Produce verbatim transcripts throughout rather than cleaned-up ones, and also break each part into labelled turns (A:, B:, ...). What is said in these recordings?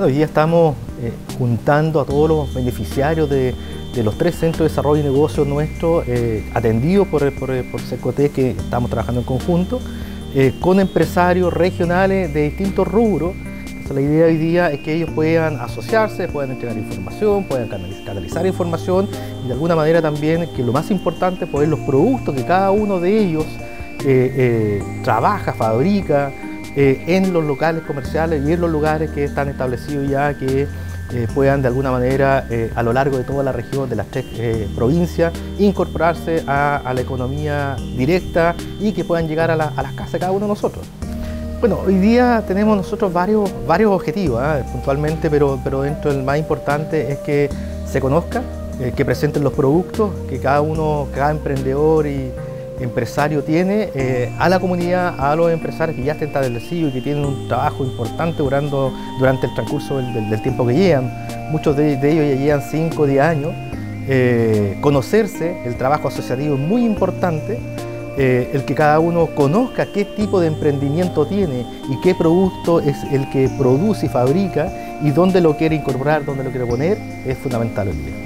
A: Bueno, hoy día estamos eh, juntando a todos los beneficiarios de, de los tres centros de desarrollo y negocios nuestros, eh, atendidos por, por, por Cercotec, que estamos trabajando en conjunto, eh, con empresarios regionales de distintos rubros. Entonces, la idea hoy día es que ellos puedan asociarse, puedan entregar información, puedan canalizar información y de alguna manera también, que lo más importante, poder los productos que cada uno de ellos eh, eh, trabaja, fabrica, Eh, en los locales comerciales y en los lugares que están establecidos ya, que eh, puedan de alguna manera eh, a lo largo de toda la región, de las tres eh, provincias, incorporarse a, a la economía directa y que puedan llegar a, la, a las casas de cada uno de nosotros. Bueno, hoy día tenemos nosotros varios, varios objetivos, ¿eh? puntualmente, pero, pero dentro del más importante es que se conozca, eh, que presenten los productos que cada uno, cada emprendedor y empresario tiene eh, a la comunidad, a los empresarios que ya estén establecidos y que tienen un trabajo importante durando, durante el transcurso del, del, del tiempo que llevan. Muchos de, de ellos ya llevan cinco o diez años. Eh, conocerse, el trabajo asociativo es muy importante, eh, el que cada uno conozca qué tipo de emprendimiento tiene y qué producto es el que produce y fabrica y dónde lo quiere incorporar, dónde lo quiere poner, es fundamental hoy día.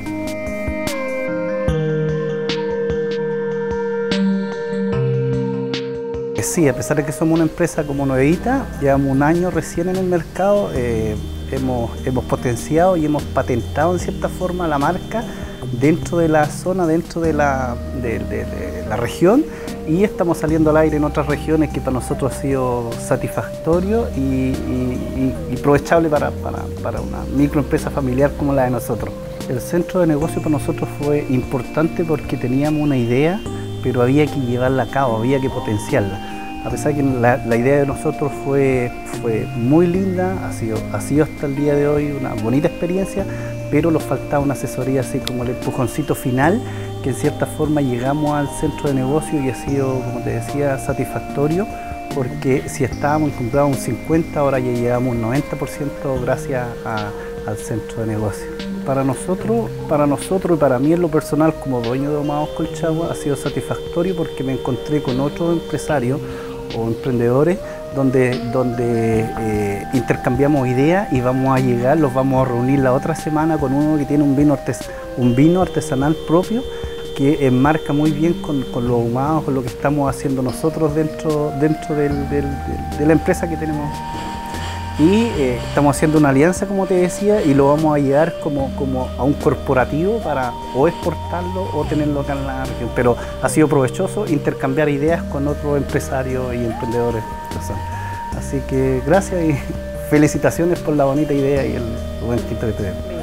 B: Sí, a pesar de que somos una empresa como nuevita, llevamos un año recién en el mercado, eh, hemos, hemos potenciado y hemos patentado en cierta forma la marca dentro de la zona, dentro de la, de, de, de la región, y estamos saliendo al aire en otras regiones que para nosotros ha sido satisfactorio y, y, y, y aprovechable para, para, para una microempresa familiar como la de nosotros. El centro de negocio para nosotros fue importante porque teníamos una idea, pero había que llevarla a cabo, había que potenciarla. A pesar de que la, la idea de nosotros fue, fue muy linda, ha sido, ha sido hasta el día de hoy una bonita experiencia, pero nos faltaba una asesoría así como el empujoncito final, que en cierta forma llegamos al centro de negocio y ha sido, como te decía, satisfactorio, porque si estábamos comprados un cincuenta, ahora ya llegamos un noventa por ciento gracias a, al centro de negocio. Para nosotros, para nosotros y para mí en lo personal como dueño de Ahumados Colchagua ha sido satisfactorio porque me encontré con otros empresarios o emprendedores donde, donde eh, intercambiamos ideas y vamos a llegar, los vamos a reunir la otra semana con uno que tiene un vino, artes, un vino artesanal propio que enmarca muy bien con, con los ahumados, con lo que estamos haciendo nosotros dentro, dentro del, del, del, de la empresa que tenemos. Y eh, estamos haciendo una alianza, como te decía, y lo vamos a llevar como, como a un corporativo para o exportarlo o tenerlo acá en la región. Pero ha sido provechoso intercambiar ideas con otros empresarios y emprendedores. Así que gracias y felicitaciones por la bonita idea y el buen título que tenemos.